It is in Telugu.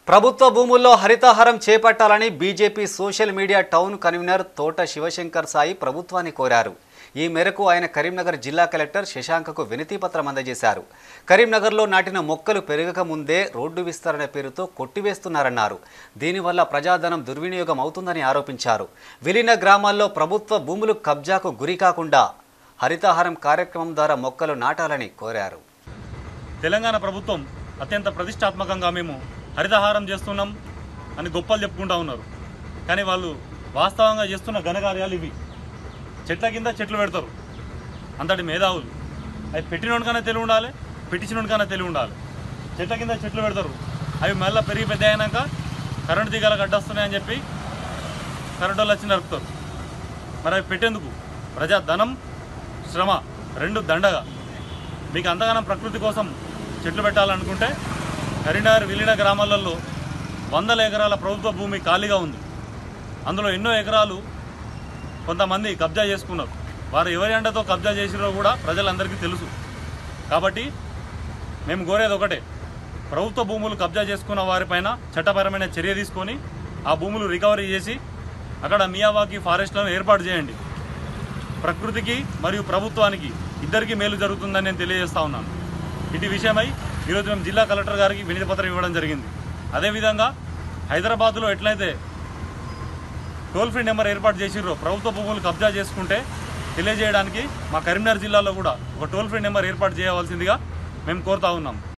ప్రభుత్వ భూముల్లో హరితహారం చేపట్టాలని BJP social media town convener Thota Shivashankar Sai ప్రభుత్వాన్ని కోరారు। ఈ మేరకు ఆయన కరీంనగర్ జిల్లా కలెక్టర్ శశాంకకు వినతిపత్రం అందజేశారు। కరీంనగర్లో నాటిన మొక్కలు పెరగక ముందే రోడ్డు విస్తరణ పేరుతో కొట్టివేస్తున్నారన్నారు। దీనివల్ల ప్రజాధనం దుర్వినియోగం అవుతుందని ఆరోపించారు। విలీన గ్రామాల్లో ప్రభుత్వ భూములు కబ్జాకు గురికాకుండా హరితహారం కార్యక్రమం ద్వారా మొక్కలు నాటాలని కోరారు। తెలంగాణ ప్రభుత్వం అత్యంత ప్రతిష్టాత్మకంగా మేము హరితహారం చేస్తున్నాం అని గొప్పలు చెప్పుకుంటూ ఉన్నారు। కానీ వాళ్ళు వాస్తవంగా చేస్తున్న ఘనకార్యాలు ఇవి। చెట్ల కింద చెట్లు పెడతారు, అంతటి మేధావులు। అవి పెట్టినోనికన్నా తెలివి ఉండాలి, పెట్టించినోనికన్నా తెలివి ఉండాలి। చెట్ల కింద చెట్లు పెడతారు, అవి మళ్ళీ పెరిగి పెద్ద అయినాక కరెంటు తీగలకు అడ్డొస్తున్నాయని చెప్పి కరెంటు వాళ్ళు వచ్చి నరుకుతారు। మరి అవి పెట్టేందుకు ప్రజా ధనం శ్రమ రెండు దండగా। మీకు అంతగానం ప్రకృతి కోసం చెట్లు పెట్టాలనుకుంటే కరీంనగర్ విలీన గ్రామాలలో 100 ఎకరాల ప్రభుత్వ భూమి ఖాళీగా ఉంది। అందులో ఎన్నో ఎకరాలు కొంతమంది కబ్జా చేసుకున్నారు। వారు ఎవరి అండతో కబ్జా చేసిరో కూడా ప్రజలందరికీ తెలుసు। కాబట్టి మేము కోరేది ఒకటే, ప్రభుత్వ భూములు కబ్జా చేసుకున్న వారిపైన చట్టపరమైన చర్య తీసుకొని ఆ భూములు రికవరీ చేసి అక్కడ మియావాకి ఫారెస్ట్లను ఏర్పాటు చేయండి। ప్రకృతికి మరియు ప్రభుత్వానికి ఇద్దరికీ మేలు జరుగుతుందని నేను తెలియజేస్తా ఉన్నాను। ఇటు విషయమై ఈరోజు మేము జిల్లా కలెక్టర్ గారికి వినతిపత్రం ఇవ్వడం జరిగింది। అదేవిధంగా హైదరాబాద్లో ఎట్లయితే టోల్ ఫ్రీ నెంబర్ ఏర్పాటు చేసిర్రో ప్రభుత్వ భూములు కబ్జా చేసుకుంటే తెలియజేయడానికి మా కరీంనగర్ జిల్లాలో కూడా ఒక టోల్ ఫ్రీ నెంబర్ ఏర్పాటు చేయవలసిందిగా మేము కోరుతా ఉన్నాం।